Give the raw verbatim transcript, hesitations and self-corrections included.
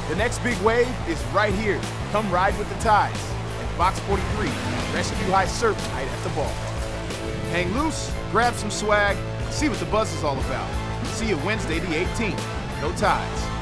The next big wave is right here. Come ride with the tides. And Fox forty-three, rescue high surf night at the ball. Hang loose, grab some swag, see what the buzz is all about. See you Wednesday the eighteenth. Go Tides.